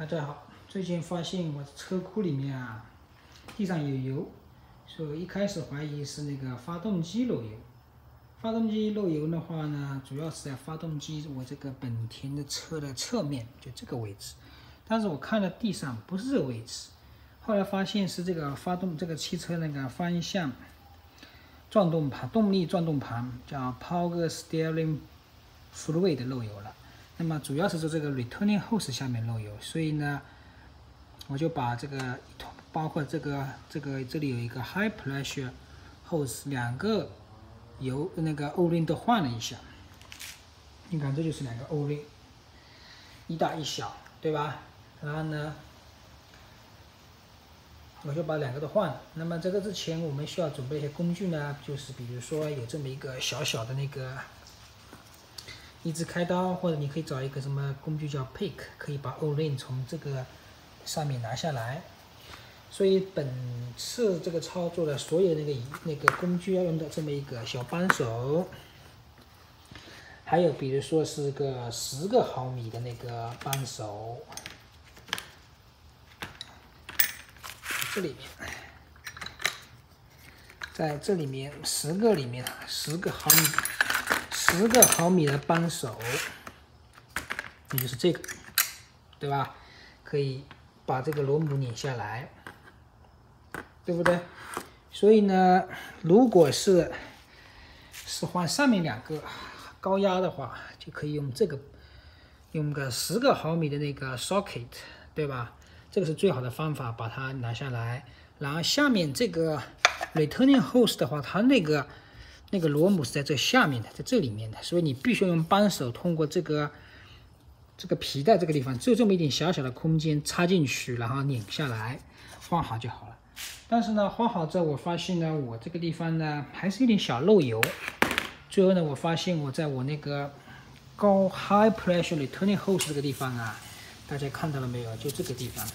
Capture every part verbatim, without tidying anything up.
大家好，最近发现我车库里面啊，地上有油，所以一开始怀疑是那个发动机漏油。发动机漏油的话呢，主要是在发动机我这个本田的车的侧面，就这个位置。但是我看了地上不是这个位置，后来发现是这个发动这个汽车那个方向转动盘、动力转动盘叫 Power Steering Fluid 漏油了。那么主要是在这个 returning hose 下面漏油，所以呢，我就把这个包括这个这个这里有一个 high pressure hose， 两个油那个 O-ring 都换了一下。你看这就是两个 O-ring， 一大一小，对吧？然后呢，我就把两个都换了。那么这个之前我们需要准备一些工具呢，就是比如说有这么一个小小的那个一支开刀，或者你可以找一个什么工具叫 pick， 可以把 O-ring 从这个上面拿下来。所以本次这个操作的所有那个那个工具要用到这么一个小扳手，还有比如说是个十个毫米的那个扳手，这里面，在这里面十个里面十个毫米。十个毫米的扳手，也就是这个，对吧？可以把这个螺母拧下来，对不对？所以呢，如果是是换上面两个高压的话，就可以用这个，用个十个毫米的那个 socket， 对吧？这个是最好的方法，把它拿下来。然后下面这个 returning hose 的话，它那个。那个螺母是在这下面的，在这里面的，所以你必须用扳手通过这个这个皮带这个地方，只有这么一点小小的空间插进去，然后拧下来，换好就好了。但是呢，换好之后，我发现呢，我这个地方呢还是有点小漏油。最后呢，我发现我在我那个高 high pressure returning hose 这个地方啊，大家看到了没有？就这个地方，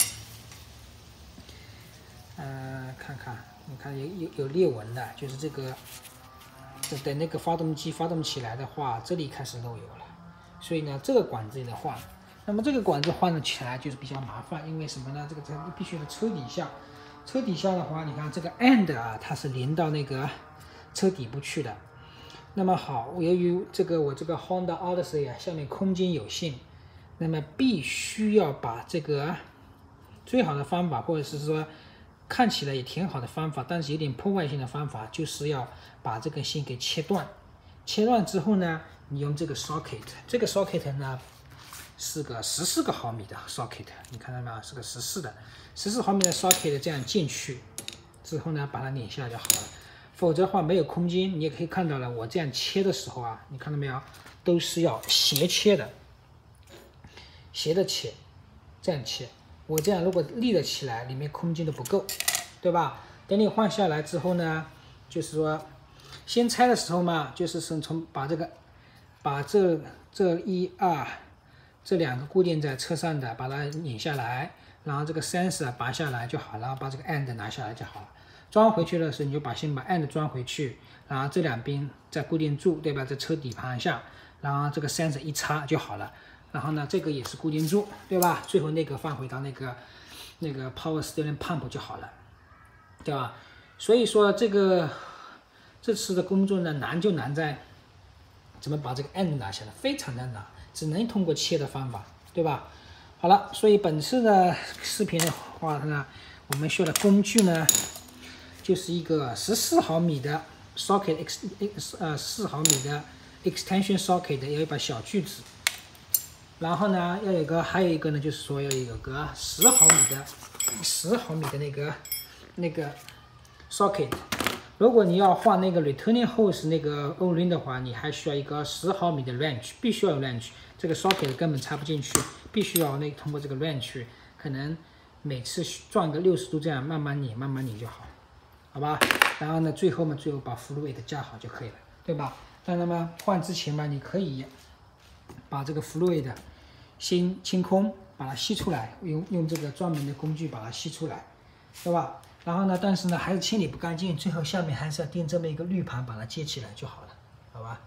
呃，看看，你看有有有裂纹的，就是这个。等那个发动机发动起来的话，这里开始漏油了，所以呢，这个管子也得换。那么这个管子换了起来就是比较麻烦，因为什么呢？这个车必须在车底下，车底下的话，你看这个 end 啊，它是连到那个车底部去的。那么好，由于这个我这个 Honda Odyssey 啊，下面空间有限，那么必须要把这个最好的方法，或者是说。看起来也挺好的方法，但是有点破坏性的方法，就是要把这根线给切断。切断之后呢，你用这个 socket， 这个 socket 呢是个十四个毫米的 socket， 你看到没有？是个十四的，十四毫米的 socket 这样进去之后呢，把它拧下来就好了。否则的话没有空间，你也可以看到了，我这样切的时候啊，你看到没有？都是要斜切的，斜的切，这样切。我这样如果立得起来，里面空间都不够，对吧？等你换下来之后呢，就是说，先拆的时候嘛，就是从从把这个，把这这一二这两个固定在车上的，把它拧下来，然后这个 sensor 拔下来就好，然后把这个 end 拿下来就好了。装回去的时候，你就把先把 end 装回去，然后这两边再固定住，对吧？在车底盘下，然后这个 sensor 一插就好了。然后呢，这个也是固定住，对吧？最后那个放回到那个那个 power steering pump 就好了，对吧？所以说这个这次的工作呢，难就难在怎么把这个 end 拿下来，非常的难，只能通过切的方法，对吧？好了，所以本次的视频的话呢，我们需要的工具呢，就是一个十四毫米的 socket x 呃四毫米的 extension socket， 要一把小锯子。然后呢，要有个，还有一个呢，就是说要有个十毫米的，十毫米的那个那个 socket。如果你要换那个 returning hose 那个 O-ring 的话，你还需要一个十毫米的 wrench， 必须要有 wrench， 这个 socket 根本插不进去，必须要那通过这个 wrench， 可能每次转个六十度这样慢慢拧，慢慢拧就好，好吧？然后呢，最后嘛，最后把 fluid 加好就可以了，对吧？当然嘛，换之前嘛，你可以。把这个 fluid 先清空，把它吸出来，用用这个专门的工具把它吸出来，对吧？然后呢，但是呢还是清理不干净，最后下面还是要钉这么一个滤盘把它接起来就好了，好吧？